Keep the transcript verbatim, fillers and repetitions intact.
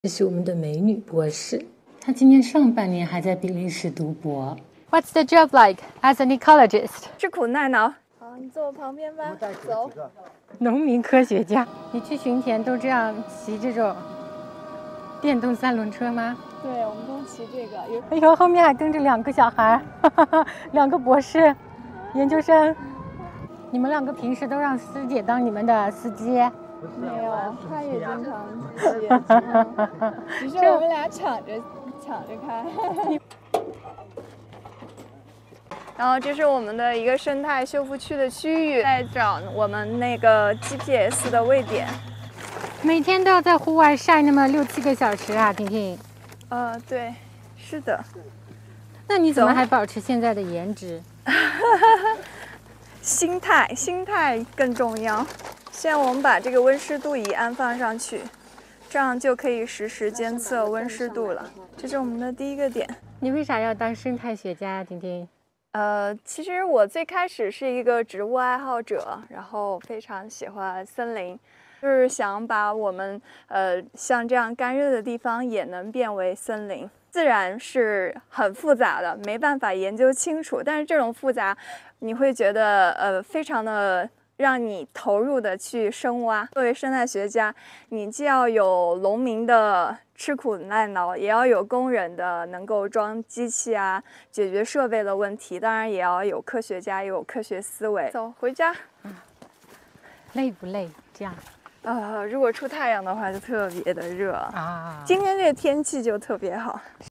这是我们的美女博士，她今年上半年还在比利时读博。 What's the job like as an ecologist? 吃苦耐劳。好，你坐我旁边吧。走。 农民科学家，你去巡田都这样骑这种电动三轮车吗？ 对，我们都骑这个。有哎呦，后面还跟着两个小孩，两个博士、研究生。你们两个平时都让师姐当你们的司机？ 没有，他也经常骑，只是我们俩抢着抢着开。然后这是我们的一个生态修复区的区域，在找我们那个 G P S 的位点。 每天都要在户外晒那么六七个小时啊，婷婷。呃， 对，是的。 那你怎么还保持现在的颜值？ 心态，心态更重要。现在我们把这个温湿度仪安放上去，这样就可以实时监测温湿度了。这是我们的第一个点。 你为啥要当生态学家呀，婷婷？ 呃，其实我最开始是一个植物爱好者，然后非常喜欢森林，就是想把我们呃像这样干热的地方也能变为森林。自然是很复杂的，没办法研究清楚，但是这种复杂，你会觉得呃非常的让你投入的去深挖。作为生态学家，你既要有农民的吃苦耐劳，也要有工人的能够装机器啊，解决设备的问题，当然也要有科学家，也有科学思维。走，回家。 嗯，累不累？这样？ 呃，如果出太阳的话，就特别的热啊。 今天这个天气就特别好。